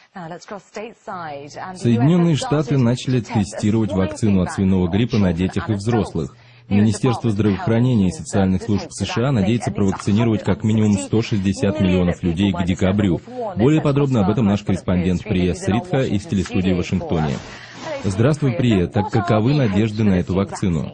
Соединенные Штаты начали тестировать вакцину от свиного гриппа на детях и взрослых. Министерство здравоохранения и социальных служб США надеется провакцинировать как минимум 160 миллионов людей к декабрю. Более подробно об этом наш корреспондент Прия Сритха из телестудии в Вашингтоне. Здравствуй, Прия. Так каковы надежды на эту вакцину?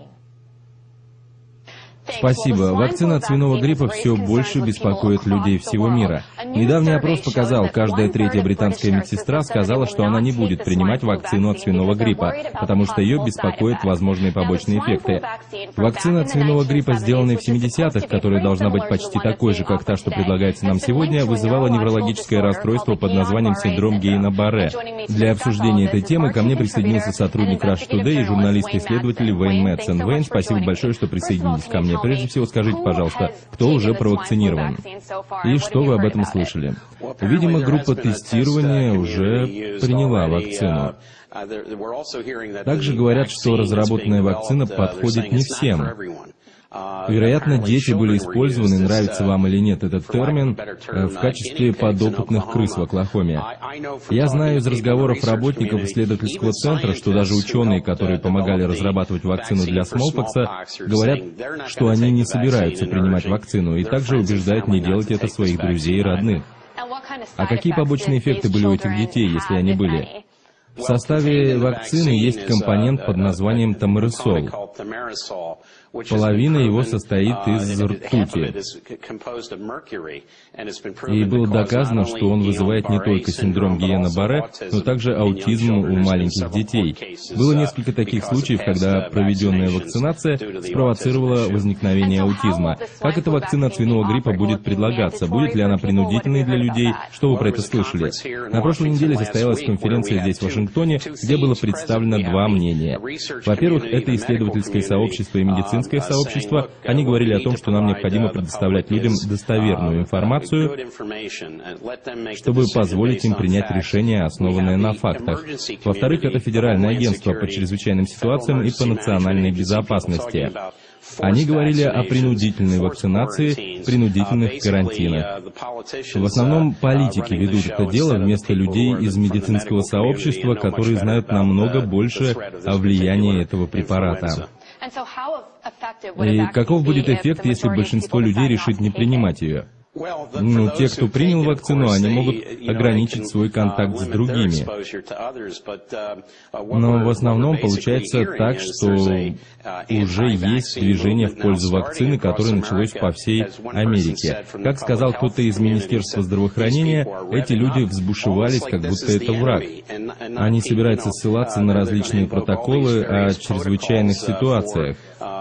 Спасибо. Вакцина от свиного гриппа все больше беспокоит людей всего мира. Недавний опрос показал, каждая третья британская медсестра сказала, что она не будет принимать вакцину от свиного гриппа, потому что ее беспокоят возможные побочные эффекты. Вакцина от свиного гриппа, сделанная в 70-х, которая должна быть почти такой же, как та, что предлагается нам сегодня, вызывала неврологическое расстройство под названием синдром Гейна-Барре. Для обсуждения этой темы ко мне присоединился сотрудник Russia Today и журналист-исследователь Вейн Мэдсон. Вейн, спасибо большое, что присоединились ко мне. Прежде всего, скажите, пожалуйста, кто уже провакцинирован? И что вы об этом слышали? Видимо, группа тестирования уже приняла вакцину. Также говорят, что разработанная вакцина подходит не всем. Вероятно, дети были использованы, нравится вам или нет этот термин, в качестве подопытных крыс в Оклахоме. Я знаю из разговоров работников исследовательского центра, что даже ученые, которые помогали разрабатывать вакцину для смоллпокса, говорят, что они не собираются принимать вакцину, и также убеждают не делать это своих друзей и родных. А какие побочные эффекты были у этих детей, если они были? В составе вакцины есть компонент под названием тамеросол. Половина его состоит из ртути. И было доказано, что он вызывает не только синдром Гейна-Барре, но также аутизм у маленьких детей. Было несколько таких случаев, когда проведенная вакцинация спровоцировала возникновение аутизма. Как эта вакцина от свиного гриппа будет предлагаться? Будет ли она принудительной для людей? Что вы про это слышали? На прошлой неделе состоялась конференция здесь, в Вашингтоне, где было представлено два мнения. Во-первых, это исследовательское сообщество и медицинское сообщество. Они говорили о том, что нам необходимо предоставлять людям достоверную информацию, чтобы позволить им принять решение, основанное на фактах. Во-вторых, это Федеральное агентство по чрезвычайным ситуациям и по национальной безопасности. Они говорили о принудительной вакцинации, принудительных карантинах. В основном политики ведут это дело вместо людей из медицинского сообщества, которые знают намного больше о влиянии этого препарата. И каков будет эффект, если большинство людей решит не принимать ее? Ну, те, кто принял вакцину, они могут ограничить свой контакт с другими. Но в основном получается так, что уже есть движение в пользу вакцины, которое началось по всей Америке. Как сказал кто-то из Министерства здравоохранения, эти люди взбушевались, как будто это враг. Они собираются ссылаться на различные протоколы о чрезвычайных ситуациях,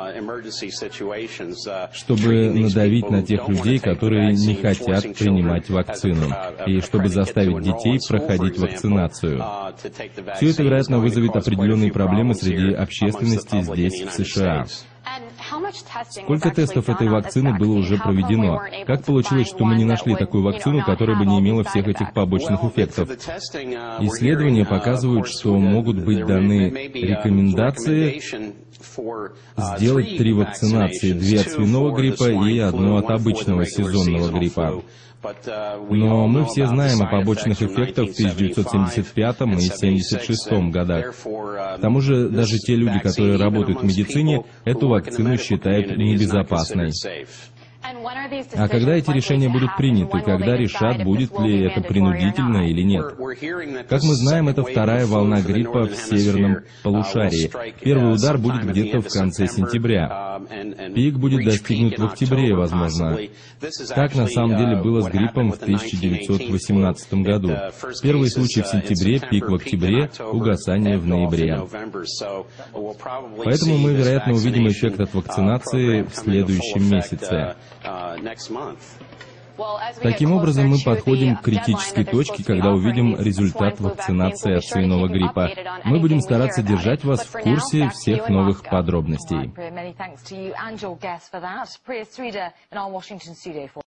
чтобы надавить на тех людей, которые не хотят принимать вакцину, и чтобы заставить детей проходить вакцинацию. Все это, вероятно, вызовет определенные проблемы среди общественности здесь, в США. Сколько тестов этой вакцины было уже проведено? Как получилось, что мы не нашли такую вакцину, которая бы не имела всех этих побочных эффектов? Исследования показывают, что могут быть даны рекомендации сделать 3 вакцинации, 2 от свиного гриппа и 1 от обычного сезонного гриппа. Но мы все знаем о побочных эффектах в 1975 и 1976 годах. К тому же, даже те люди, которые работают в медицине, эту вакцину считают небезопасной. А когда эти решения будут приняты, когда решат, будет ли это принудительно или нет? Как мы знаем, это вторая волна гриппа в северном полушарии. Первый удар будет где-то в конце сентября. Пик будет достигнут в октябре, возможно. Так на самом деле было с гриппом в 1918 году. Первый случай в сентябре, пик в октябре, угасание в ноябре. Поэтому мы, вероятно, увидим эффект от вакцинации в следующем месяце. Таким образом, мы подходим к критической точке, когда увидим результат вакцинации от свиного гриппа. Мы будем стараться держать вас в курсе всех новых подробностей.